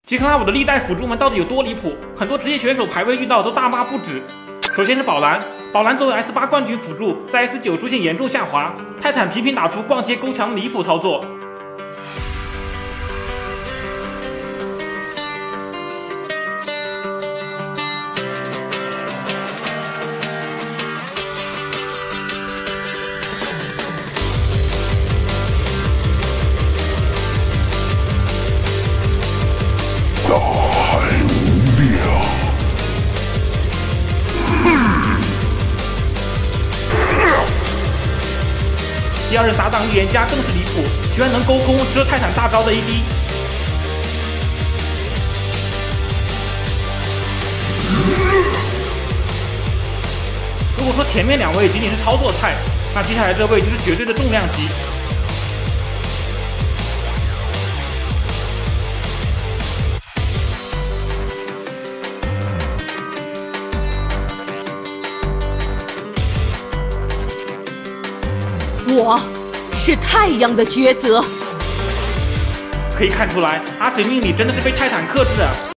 杰克拉姆的历代辅助们到底有多离谱？很多职业选手排位遇到都大骂不止。首先是宝蓝，宝蓝作为 S8 冠军辅助，在 S9 出现严重下滑，泰坦频频打出逛街勾墙离谱操作。 大海无量。 第二任搭档预言家更是离谱，居然能勾空吃了泰坦大招的 AD。如果说前面两位仅仅是操作菜，那接下来这位就是绝对的重量级。 我是太阳的抉择。 可以看出来，阿水命里真的是被泰坦克制啊！